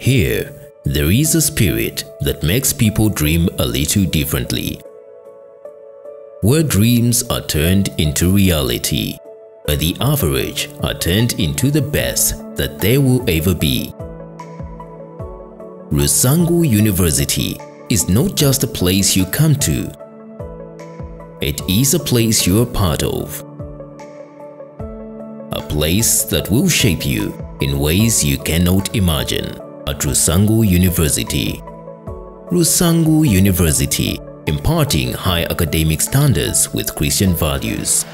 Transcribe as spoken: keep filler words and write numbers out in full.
Here, there is a spirit that makes people dream a little differently, where dreams are turned into reality, where the average are turned into the best that they will ever be. Rusangu University is not just a place you come to. It is a place you are part of. A place that will shape you in ways you cannot imagine at Rusangu University. Rusangu University, imparting high academic standards with Christian values.